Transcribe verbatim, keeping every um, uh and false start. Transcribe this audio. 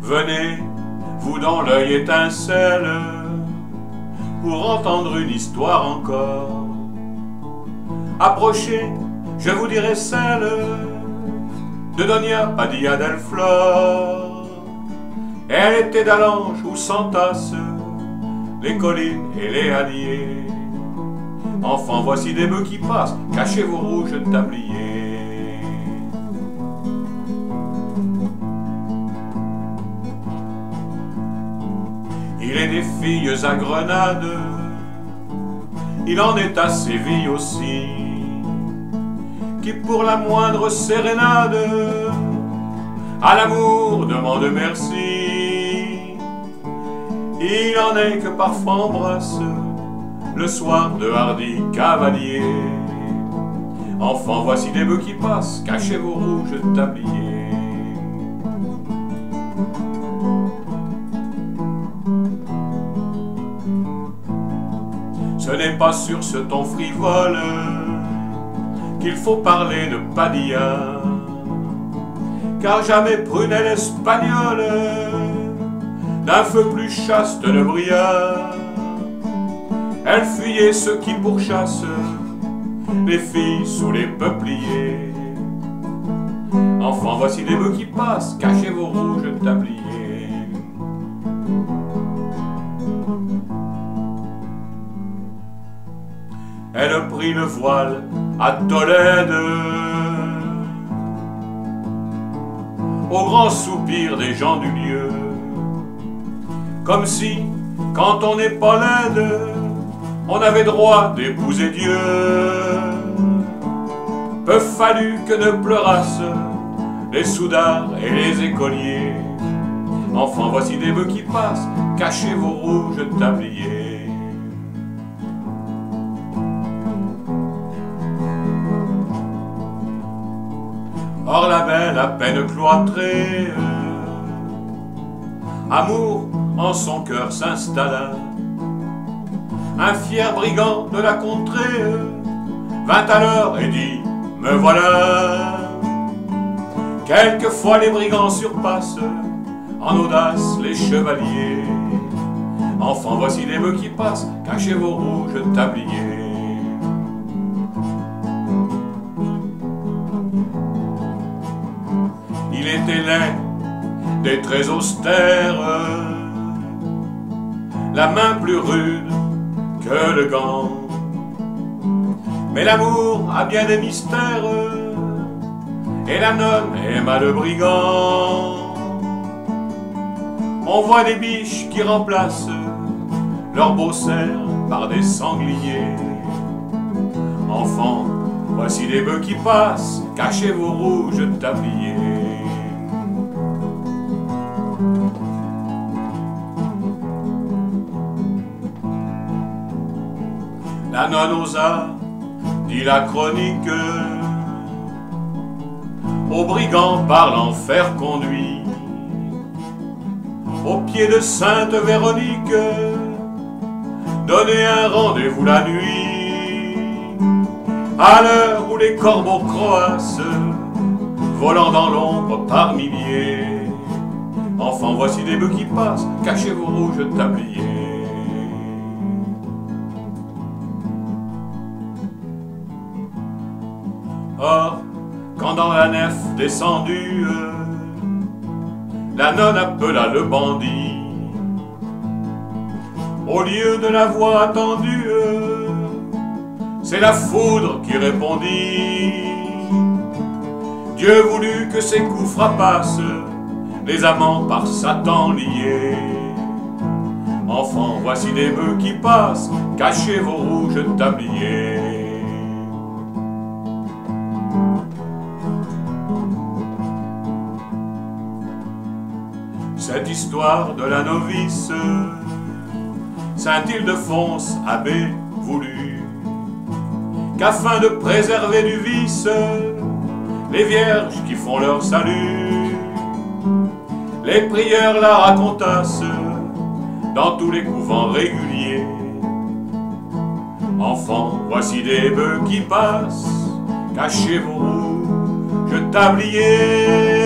Venez, vous dont l'œil étincelle, pour entendre une histoire encore. Approchez, je vous dirai celle de Doña Padilla del Flor. Elle était d'Allange où s'entassent les collines et les halliers. Enfants, voici des bœufs qui passent, cachez vos rouges tabliers. Il est des filles à Grenade, il en est à Séville aussi, qui pour la moindre sérénade à l'amour demande merci. Il en est que parfois embrasse le soir de hardis cavaliers. Enfants, voici des bœufs qui passent, cachez vos rouges tabliers. Ce n'est pas sur ce ton frivole qu'il faut parler de Padilla, car jamais prunelle espagnole d'un feu plus chaste ne brilla. Elle fuyait ceux qui pourchassent les filles sous les peupliers. Enfants, voici des bœufs qui passent, cachez vos rouges tabliers. Elle prit le voile à Tolède, au grand soupir des gens du lieu, comme si, quand on n'est pas laide, on avait droit d'épouser Dieu. Peu fallu que ne pleurassent les soudards et les écoliers. Enfants, voici des bœufs qui passent, cachez vos rouges tabliers. Or la belle à peine cloîtrée, amour en son cœur s'installa. Un fier brigand de la contrée vint alors et dit: me voilà. Quelquefois les brigands surpassent en audace les chevaliers. Enfants, voici les bœufs qui passent, cachez vos rouges tabliers. Il était laid, des traits austères, la main plus rude que le gant. Mais l'amour a bien des mystères, et la nonne aima le brigand. On voit des biches qui remplacent leurs beaux cerfs par des sangliers. Enfants, voici des bœufs qui passent, cachez vos rouges tabliers. La nonne osa, dit la chronique, aux brigands par l'enfer conduit, au pied de Sainte Véronique, donner un rendez-vous la nuit, à l'heure où les corbeaux croassent, volant dans l'ombre par milliers. Enfants, voici des bœufs qui passent, cachez vos rouges tabliers. Or, quand dans la nef descendue, la nonne appela le bandit, au lieu de la voix attendue, c'est la foudre qui répondit. Dieu voulut que ces coups frappassent les amants par Satan liés. Enfants, voici des bœufs qui passent, cachez vos rouges tabliers. Cette histoire de la novice, Saint Ildefonse abbé voulut qu'afin de préserver du vice les vierges qui font leur salut, les prieurs la racontassent dans tous les couvents réguliers. Enfants, voici des bœufs qui passent, cachez vos rouges tabliers.